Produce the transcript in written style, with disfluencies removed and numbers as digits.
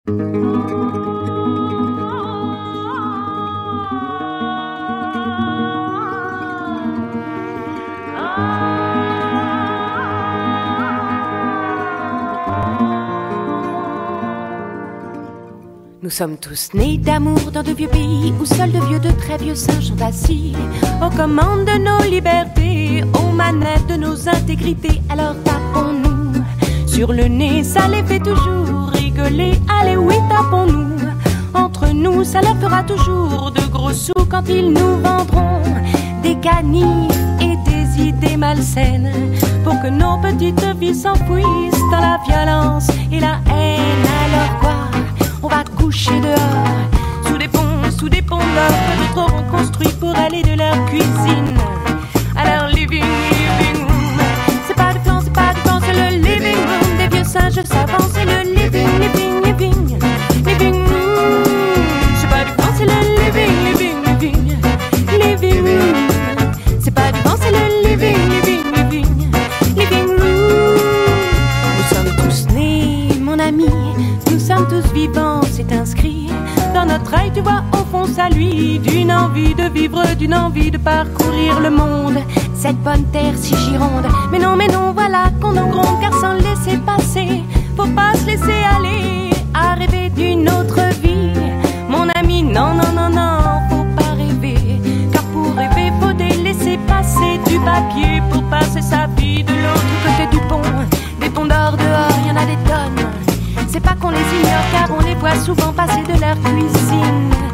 Nous sommes tous nés d'amour dans de vieux pays où seuls de vieux, de très vieux singes sont assis aux commandes de nos libertés, aux manettes de nos intégrités. Alors tapons-nous sur le nez, ça les fait toujours rigoler. Allez oui, tapons-nous entre nous, ça leur fera toujours de gros sous quand ils nous vendront des canifs et des idées malsaines pour que nos petites vies s'enfouissent dans la violence et la haine. Alors quoi? On va coucher dehors, sous des ponts d'or que d'autres auront construits pour aller de leur cuisine à leur living room. C'est pas du plan, c'est le living room des vieux singes savants. C'est le living room. C'est pas du plan, c'est le living room. C'est pas du plan, c'est le living room. Nous sommes tous nés, mon ami. Nous sommes tous vivants, c'est inscrit dans notre œil, tu vois, au fond ça lui d'une envie de vivre, d'une envie de parcourir le monde, cette bonne terre si gironde. Mais non, voilà qu'on en gronde, car sans laisser passer, faut pas se laisser aller à rêver d'une autre vie. Mon ami, non, faut pas rêver, car pour rêver, faut délaisser passer du papier pour passer sa vie de l'autre côté du pont. Des ponts d'or dehors, y en a des tonnes. C'est pas qu'on les ignore car on les voit souvent passer de leur cuisine